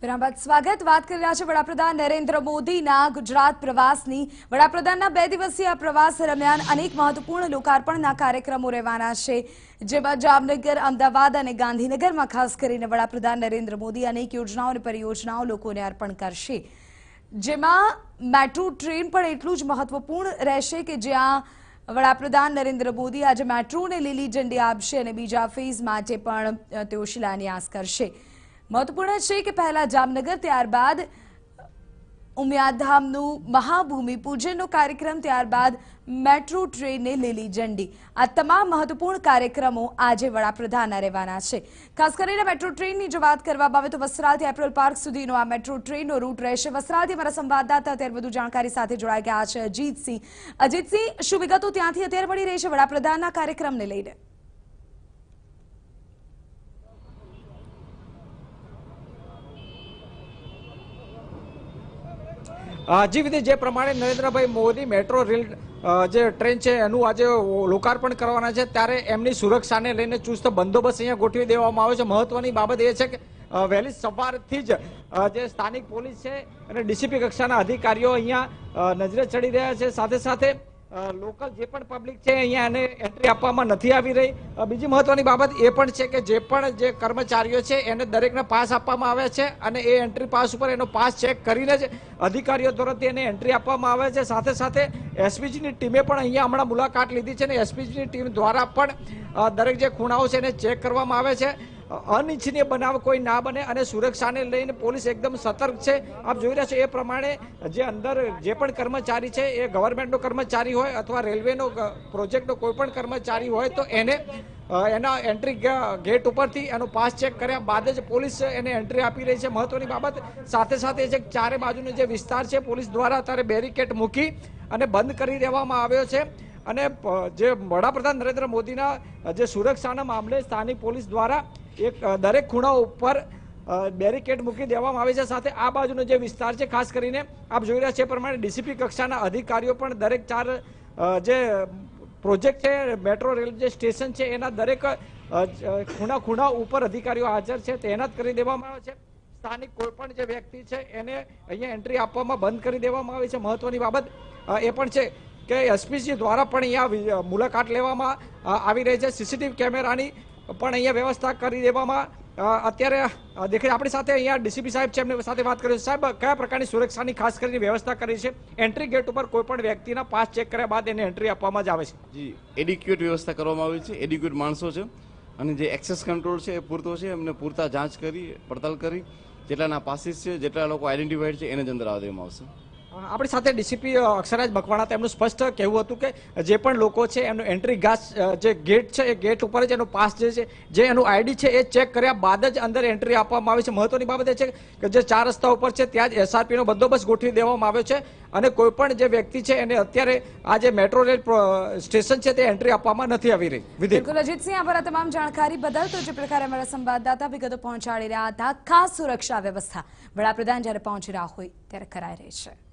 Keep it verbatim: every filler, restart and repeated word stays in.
વિરામ બાદ સ્વાગત વાત કરી રહ્યા છે વડાપ્રધાન નરેન્દ્ર મોદીના ગુજરાત પ્રવાસની। વડાપ્રધાનના બે દિવસીય પ્રવાસ દરમિયાન અનેક મહત્વપૂર્ણ લોકાર્પણના કાર્યક્રમો રહેવાના છે, જેમાં જામનગર, અમદાવાદ અને ગાંધીનગરમાં ખાસ કરીને વડાપ્રધાન નરેન્દ્ર મોદી અનેક યોજનાઓ અને પરિયોજનાઓ લોકોને અર્પણ કરશે, જેમાં મેટ્રો ટ્રેન પણ એટલું જ મહત્વપૂર્ણ રહેશે કે જ્યાં વડાપ્રધાન નરેન્દ્ર મોદી આજે મેટ્રોને લીલી ઝંડી આપશે અને બીજા ફેઝ માટે પણ તેઓ શિલાન્યાસ કરશે। महत्वपूर्ण है कि पहला जामनगर, त्यारबाद उमियाधामનું મહાભૂમિ પૂજનનો કાર્યક્રમ, ત્યારબાદ મેટ્રો ટ્રેનને લીલી ઝંડી। આ તમામ મહત્વપૂર્ણ કાર્યક્રમો આજે વડાપ્રધાનના રહેવાના છે। ખાસ કરીને મેટ્રો ટ્રેનની જો વાત કરવામાં આવે તો વસ્ત્રાલથી એપ્રિલ પાર્ક સુધીનો આ મેટ્રો ટ્રેનનો રૂટ રહેશે। વસ્ત્રાલથી અમારા સંવાદદાતા અત્યારે વધુ જાણકારી સાથે જોડાઈ ગયા છે અજીતસિંહ। અજીતસિંહ, શું વિગતો ત્યાંથી અત્યારે મળી રહી છે વડાપ્રધાનના કાર્યક્રમને લઈને? जी विधि जे प्रमाणे नरेन्द्रभाई मोदी मेट्रो रेल जे ट्रेन है एनु आज लोकार्पण करवाना है, त्यारे एमनी सुरक्षा ने लईने चुस्त बंदोबस्त अहींया गोठवी देवामां आव्यो छे। महत्वनी बाबत ए छे के वहेली सवारथी ज जे स्थानिक पोलीस है अने डीसीपी कक्षाना अधिकारीओ अहींया नजरे चढ़ी रह्या छे। साथे साथे लोकल जे पण पब्लिक है अहींया एने एंट्री आपवामां नथी आवी रही। बीजी महत्वनी बाबत ए पण छे के जे पण जे कर्मचारीओ छे एने दरेकने पास आपवामां आवे छे अने ए एंट्री पास उपर एनो पास चेक करीने ज अधिकारीओ द्वारा एने एंट्री आपवामां आवे छे। साथे साथे एसपीजीनी टीमे पण अहींया हमणां मुलाकात लीधी छे ने एसपीजीनी टीम द्वारा पण दरेक जे खूणाओ छे एने चेक करवामां आवे छे। अनिच्छनीय बनाव कोई ना बने अने सुरक्षा ने लईने पोलीस एकदम सतर्क है। आप जोई रह्या छो ए प्रमाणे जे अंदर जे पण कर्मचारी है ए गवर्नमेंटनो कर्मचारी होय अथवा रेलवेनो प्रोजेक्टनो कोई पण कर्मचारी होय तो एने एना एंट्री गेट उपरथी एनो पास चेक कर्या बाद ज पोलीस एने एंट्री आपी रही है। महत्वनी बाबत साथे साथे जे चारे बाजुनो जे विस्तार है पोलीस द्वारा अत्यारे बेरिकेड मूकी अने बंद करी देवामां आव्यो छे अने जे वडाप्रधान नरेंद्र मोदीना जे सुरक्षाना मामले स्थानिक पोलीस द्वारा एक दरेक खूणा पर बेरिकेड मूकी देवामां आवे छे। साथे आ बाजुनो जे विस्तार है खास करीने आप जोई रह्या छो ए प्रमाणे डीसीपी कक्षाना अधिकारीओ पण दरेक चार जे प्रोजेक्ट है मेट्रो रेल जे स्टेशन है एना दरेक खूणा खूणा उपर अधिकारीओ हाजर है तैनात करी देवामां आवे छे। स्थानिक कोईपण जे व्यक्ति है एने अहींया एंट्री आपवामां बंद करी देवामां आवी छे। महत्वनी बाबत ए पण छे के एसपीसी द्वारा पण अहींया मुलाकात लेवामां आवी रही है। सीसीटीवी कैमरानी पण अहींया व्यवस्था करी देवामां अत्यारे देखाय। आपणी साथे अहींया डीसीपी साहेब छे, एमनी साथे वात करीए। साहेब, कया प्रकारनी सुरक्षानी खास करीने व्यवस्था करी छे? एंट्री गेट पर कोईपण व्यक्तिना पास चेक कर्या बाद एने एंट्री आपवामां ज आवे छे। जी, एडिक्वेट व्यवस्था करवामां आवी छे। एडिक्वेट माणसो छे अने जे एक्सेस कंट्रोल छे ए पूरतो छे। एमने पूरता जांच करी पड़ताल करी जेटलाना पासीस छे जेटला लोको आइडेंटिफाइड छे एने ज अंदर आववा देवामां आवशे। આપણી સાથે ડીસીપી અક્ષરાજ મકવાણા તેમનું સ્પષ્ટ કહેવું હતું કે જે પણ લોકો છે એનું એન્ટ્રી ગાસ જે ગેટ છે એ ગેટ ઉપર જ એનો પાસ જે છે જે એનું આઈડી છે એ ચેક કર્યા બાદ જ અંદર એન્ટ્રી આપવામાં આવે છે। મહત્વની બાબત એ છે કે જે ચાર રસ્તા ઉપર છે ત્યાં જ એસઆરપીનો બંદોબસ્ત ગોઠવી દેવામાં આવ્યો છે અને કોઈ પણ જે વ્યક્તિ છે એને અત્યારે આ જે મેટ્રો રેલ સ્ટેશન છે તે એન્ટ્રી આપવામાં નથી આવી રહી। બિલકુલ અજીતસિંહ, આભાર તમામ જાણકારી બદલ। તો જે પ્રકારે અમારા સંવાદદાતા વિગતો પહોંચાડી રહ્યા હતા, ખાસ સુરક્ષા વ્યવસ્થા વડાપ્રધાન જ્યારે પહોંચી રહ્યા હોય ત્યારે કરાઈ રહી છે।